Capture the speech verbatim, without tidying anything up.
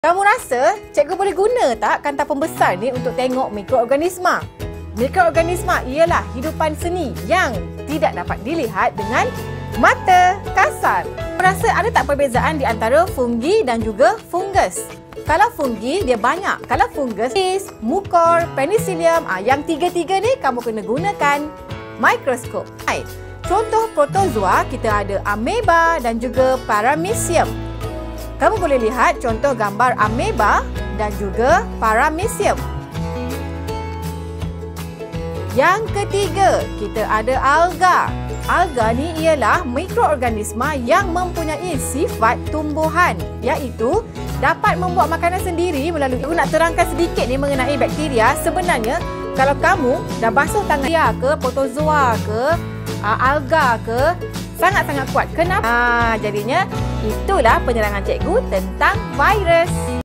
Kamu rasa cikgu boleh guna tak kanta pembesar ni untuk tengok mikroorganisma? Mikroorganisma ialah hidupan seni yang tidak dapat dilihat dengan mata kasar. Kamu rasa ada tak perbezaan di antara fungi dan juga fungus? Kalau fungi dia banyak, kalau fungus, mukor, penicillium, ah, yang tiga-tiga ni kamu kena gunakan mikroskop. Hai. Contoh protozoa kita ada ameba dan juga paramecium. Kamu boleh lihat contoh gambar ameba dan juga paramecium. Yang ketiga, kita ada alga. Alga ni ialah mikroorganisma yang mempunyai sifat tumbuhan, iaitu dapat membuat makanan sendiri melalui... Aku nak terangkan sedikit ni mengenai bakteria. Sebenarnya, kalau kamu dah basuh tangan dia ke, protozoa ke, uh, alga ke, sangat-sangat kuat. Kenapa? Ah, jadinya itulah penerangan cikgu tentang virus.